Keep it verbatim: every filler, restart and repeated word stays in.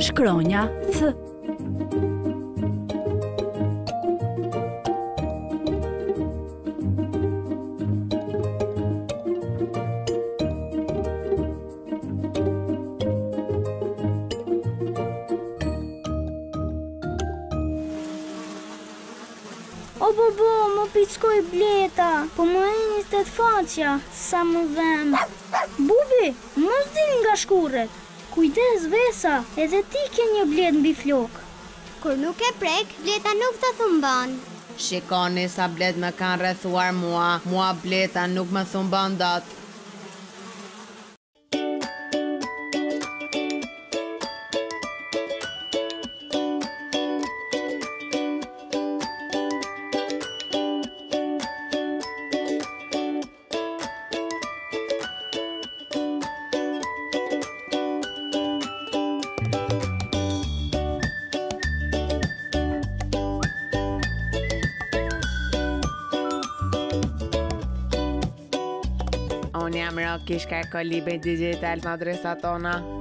Shkronja Th. O bobo, më pickoj bleta, po më e një të facja, sa më dhem. Bubi, mos dil nga shkurret. Kujdes Vesa, edhe ti ke një blet mbi flok. Kur nuk e prek, bleta nuk të thumban. Shikoni sa blet me kanë rrethuar mua, mua bleta nuk më thumban dot. Unë jam Rokish Karkolibe Digital në adresa tona.